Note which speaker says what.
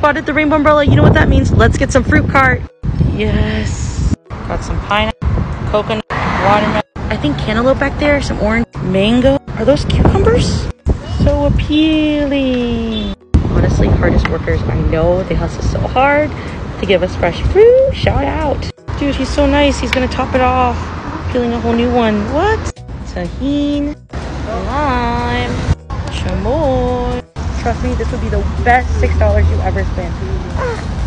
Speaker 1: spotted the rainbow umbrella. You know what that means. Let's get some fruit cart. Yes. Got some pineapple, coconut, watermelon. I think cantaloupe back there. Some orange, mango. Are those cucumbers? So appealing. Honestly, hardest workers I know. They hustle so hard to give us fresh fruit. Shout out. Dude, he's so nice. He's gonna top it off. Peeling a whole new one. What? Tahini, lime, chamoy. Trust me, this would be the best $6 you ever spent.